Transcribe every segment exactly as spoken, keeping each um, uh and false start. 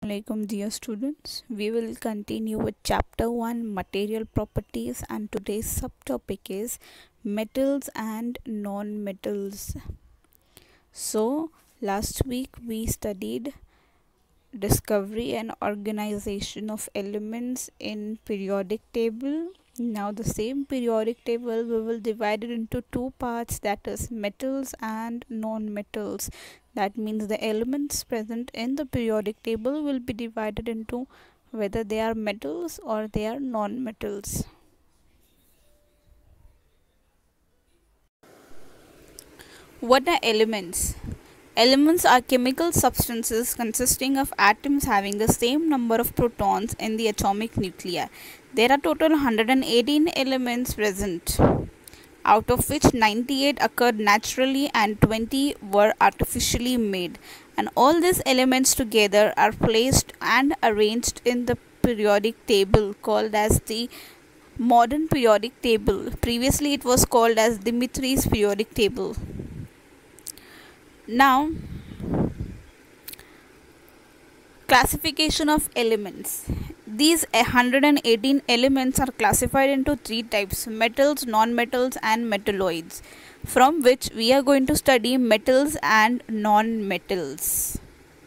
Assalamualaikum dear students. We will continue with chapter one material properties, and today's subtopic is metals and non-metals. So last week we studied discovery and organization of elements in periodic table. Now the same periodic table we will divide it into two parts, that is metals and non-metals. That means the elements present in the periodic table will be divided into whether they are metals or they are non-metals. What are elements? Elements are chemical substances consisting of atoms having the same number of protons in the atomic nuclei. There are total one hundred eighteen elements present, out of which ninety-eight occurred naturally and twenty were artificially made. And all these elements together are placed and arranged in the periodic table called as the modern periodic table. Previously it was called as Dimitri's periodic table. Now, classification of elements. These one hundred eighteen elements are classified into three types: metals, non-metals and metalloids, from which we are going to study metals and non-metals.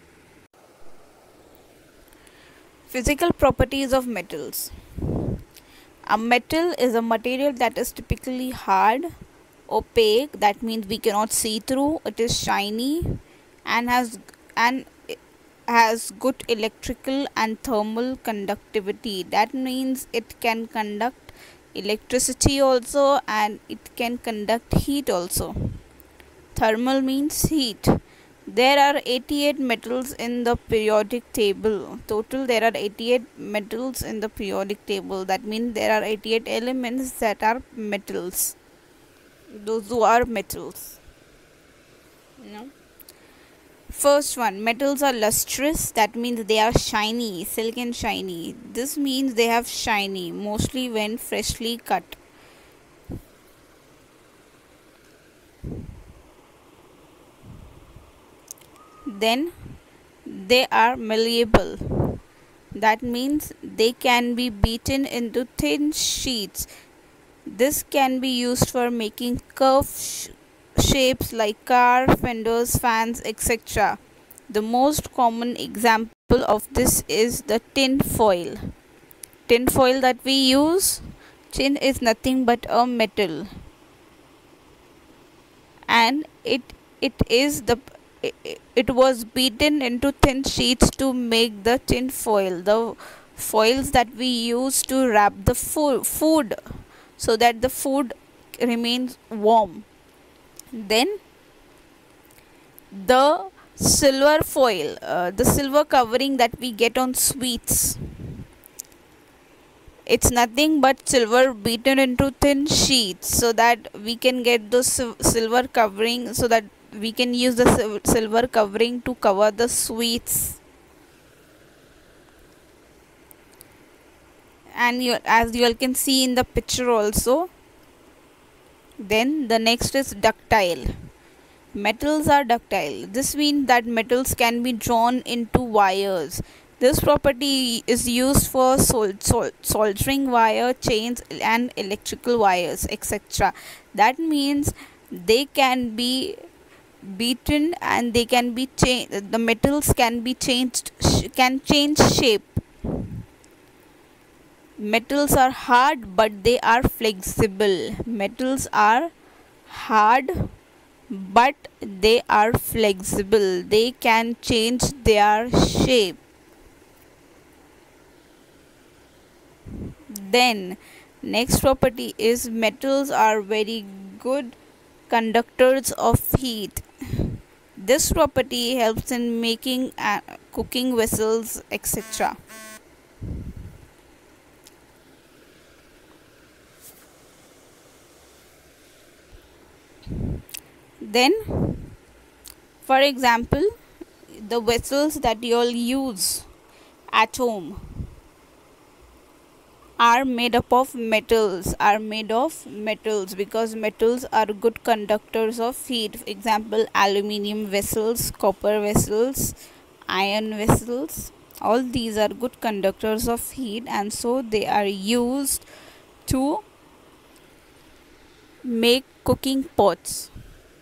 Physical properties of metals. A metal is a material that is typically hard, opaque, that means we cannot see through, it is shiny and has and has good electrical and thermal conductivity. That means it can conduct electricity also and it can conduct heat also. Thermal means heat. There are eighty-eight metals in the periodic table. Total there are eighty-eight metals in the periodic table. That means there are eighty-eight elements that are metals. Those who are metals. No. First one, metals are lustrous. That means they are shiny, silk and shiny. This means they have shiny, mostly when freshly cut. Then they are malleable. That means they can be beaten into thin sheets. This can be used for making curved sh shapes like car, fenders, fans, et cetera. The most common example of this is the tin foil. Tin foil that we use, tin is nothing but a metal, and it it is the it, it was beaten into thin sheets to make the tin foil, the foils that we use to wrap the fo food so that the food remains warm. Then the silver foil, uh, the silver covering that we get on sweets, it's nothing but silver beaten into thin sheets so that we can get the silver covering, so that we can use the silver covering to cover the sweets. And you, as you all can see in the picture also. Then the next is ductile. Metals are ductile. This means that metals can be drawn into wires. This property is used for sol sol soldering wire, chains and electrical wires, et cetera. That means they can be beaten and they can be changed. The metals can be changed, can change shape. Metals are hard but they are flexible. Metals are hard but they are flexible. They can change their shape. Then next property is metals are very good conductors of heat. This property helps in making uh, cooking vessels, et cetera. Then, for example, the vessels that you all use at home are made up of metals, are made of metals because metals are good conductors of heat. For example, aluminium vessels, copper vessels, iron vessels. All these are good conductors of heat, and so they are used to make cooking pots.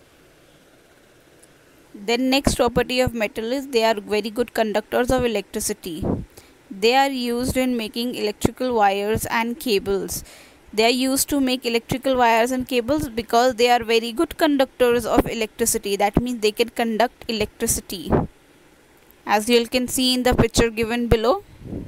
Then next property of metal is they are very good conductors of electricity. They are used in making electrical wires and cables. They are used to make electrical wires and cables because they are very good conductors of electricity. That means they can conduct electricity, as you can see in the picture given below.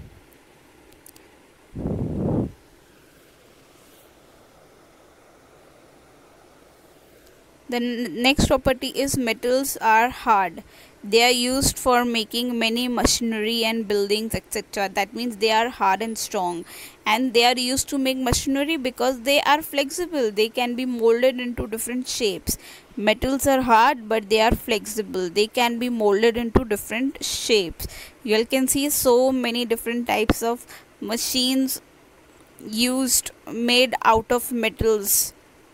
The next property is metals are hard. They are used for making many machinery and buildings, et cetera. That means they are hard and strong. And they are used to make machinery because they are flexible. They can be molded into different shapes. Metals are hard, but they are flexible. They can be molded into different shapes. You can see so many different types of machines used, made out of metals.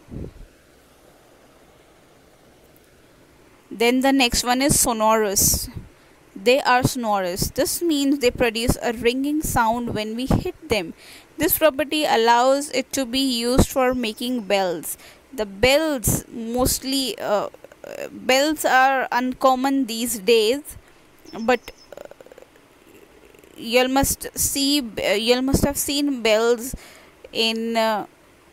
Then the next one is sonorous. They are sonorous. This means they produce a ringing sound when we hit them. This property allows it to be used for making bells. The bells mostly uh, bells are uncommon these days, but uh, you must see you must have seen bells in uh,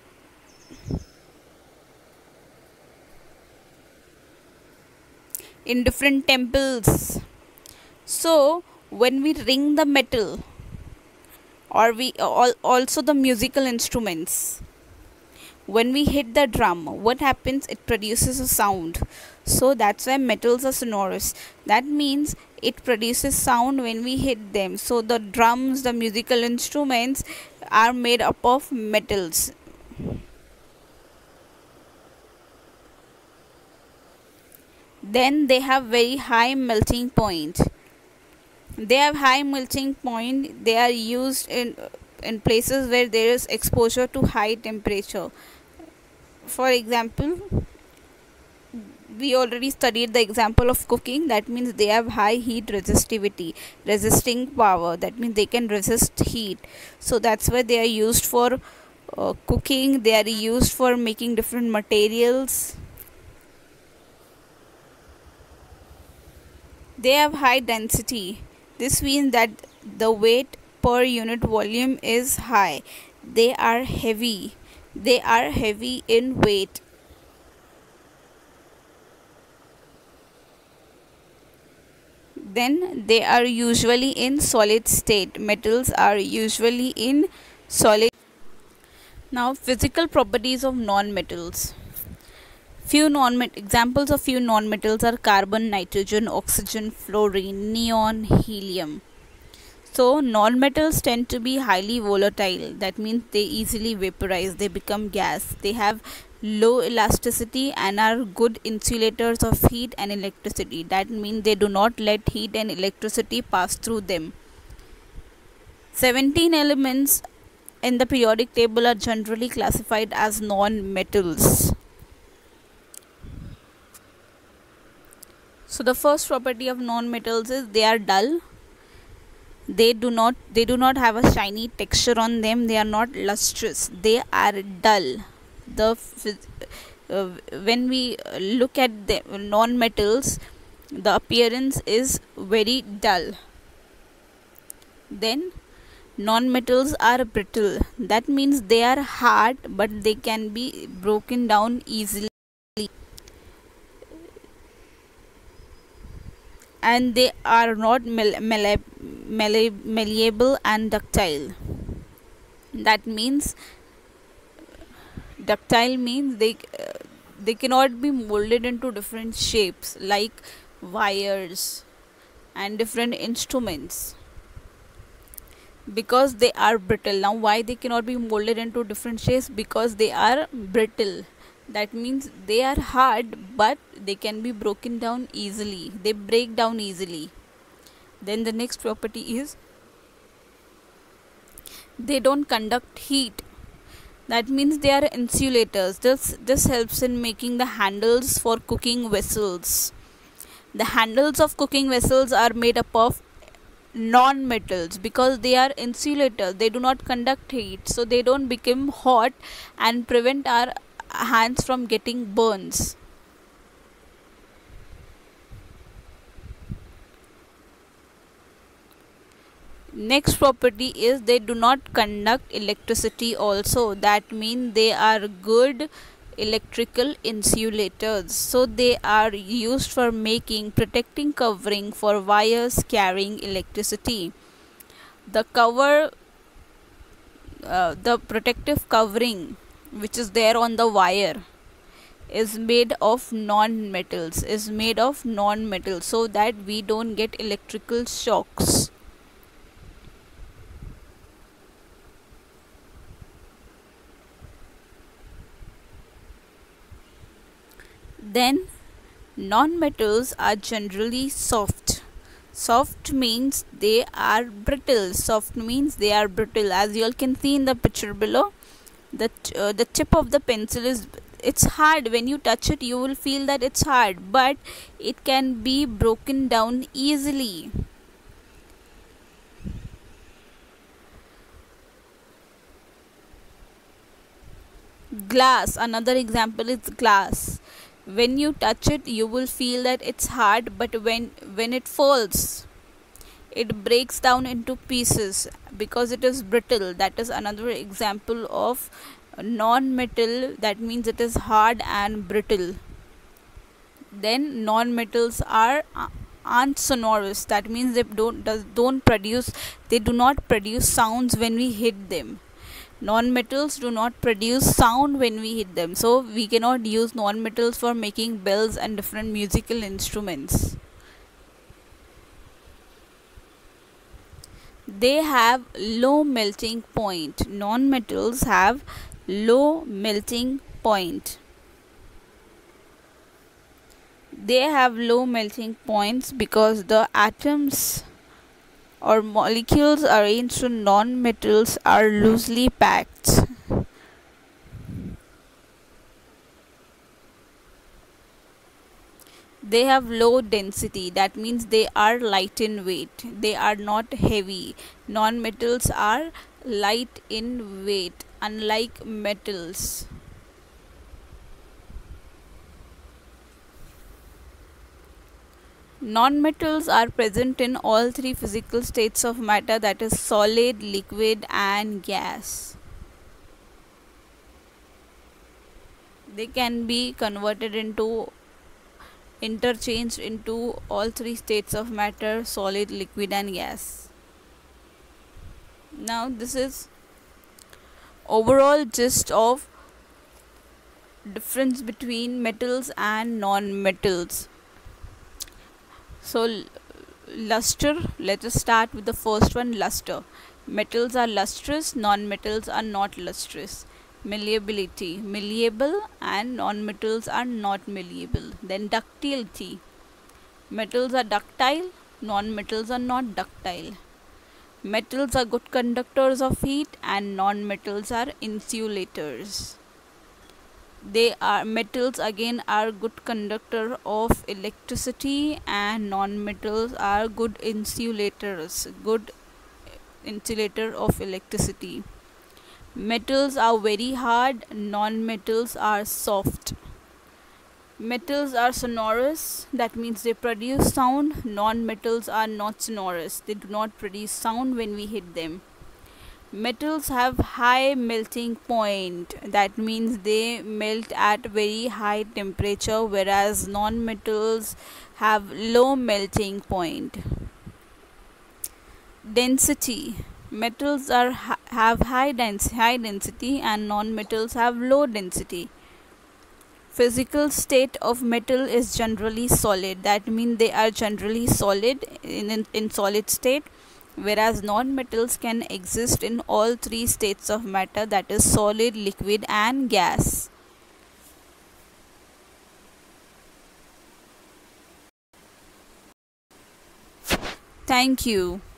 in different temples. So when we ring the metal, or we also the musical instruments, when we hit the drum, what happens? It produces a sound. So that's why metals are sonorous. That means it produces sound when we hit them. So the drums, the musical instruments are made up of metals. Then they have very high melting point. They have high melting point. They are used in in places where there is exposure to high temperature. For example, we already studied the example of cooking. That means they have high heat resistivity, resisting power. That means they can resist heat. So that's why they are used for uh, cooking. They are used for making different materials. They have high density. This means that the weight per unit volume is high. They are heavy. They are heavy in weight. Then they are usually in solid state. Metals are usually in solid. Now, physical properties of non-metals. Few non examples of few non-metals are carbon, nitrogen, oxygen, fluorine, neon, helium. So non-metals tend to be highly volatile. That means they easily vaporize, they become gas. They have low elasticity and are good insulators of heat and electricity. That means they do not let heat and electricity pass through them. seventeen elements in the periodic table are generally classified as non-metals. So the first property of non-metals is they are dull. They do not they do not have a shiny texture on them. They are not lustrous. They are dull. The uh, when we look at the non-metals, the appearance is very dull. Then non-metals are brittle. That means they are hard, but they can be broken down easily. And they are not malleable and ductile. That means ductile means they uh, they cannot be molded into different shapes like wires and different instruments, because they are brittle. Now why they cannot be molded into different shapes? Because they are brittle. That means they are hard, but they can be broken down easily. They break down easily. Then the next property is they don't conduct heat. That means they are insulators. This this helps in making the handles for cooking vessels. The handles of cooking vessels are made up of non-metals because they are insulators. They do not conduct heat, so they don't become hot and prevent our hands from getting burns. Next property is they do not conduct electricity also. That means they are good electrical insulators. So they are used for making protecting covering for wires carrying electricity. The cover, uh, the protective covering which is there on the wire is made of non-metals, is made of non-metals so that we don't get electrical shocks. Then non-metals are generally soft. Soft means they are brittle. Soft means they are brittle. As you all can see in the picture below, the uh, the tip of the pencil is, it's hard. When you touch it, you will feel that it's hard, but it can be broken down easily. Glass, another example is glass. When you touch it, you will feel that it's hard, but when when it falls, it breaks down into pieces because it is brittle. That is another example of non-metal. That means it is hard and brittle. Then non-metals are uh, aren't sonorous. That means they don't does, don't produce they do not produce sounds when we hit them. Non-metals do not produce sound when we hit them, so we cannot use non-metals for making bells and different musical instruments. They have low melting point. Non-metals have low melting point. They have low melting points because the atoms or molecules arranged in non-metals are loosely packed. They have low density. That means they are light in weight. They are not heavy. Non-metals are light in weight, unlike metals. Non-metals are present in all three physical states of matter, that is solid, liquid and gas. They can be converted into, interchanged into all three states of matter, solid, liquid and gas. Now this is overall gist of difference between metals and non-metals. So luster, let us start with the first one, luster. Metals are lustrous, non-metals are not lustrous. Malleability, malleable and non-metals are not malleable. Then ductility, metals are ductile, non-metals are not ductile. Metals are good conductors of heat and non-metals are insulators. They are metals again are good conductor of electricity and non-metals are good insulators, good insulator of electricity. Metals are very hard, non-metals are soft. Metals are sonorous, that means they produce sound. Non-metals are not sonorous, they do not produce sound when we hit them. Metals have high melting point, that means they melt at very high temperature, whereas non-metals have low melting point. Density, metals are have high, dens high density and non-metals have low density. Physical state of metal is generally solid, that means they are generally solid in, in, in solid state, whereas non-metals can exist in all three states of matter, that is solid, liquid and gas. Thank you.